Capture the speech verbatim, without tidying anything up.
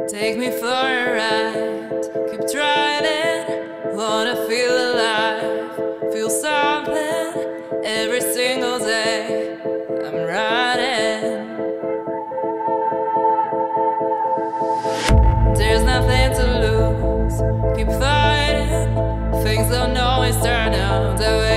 Take me for a ride, keep trying, wanna feel alive, feel something every single day. I'm riding. There's nothing to lose, keep fighting. Things don't always turn out the way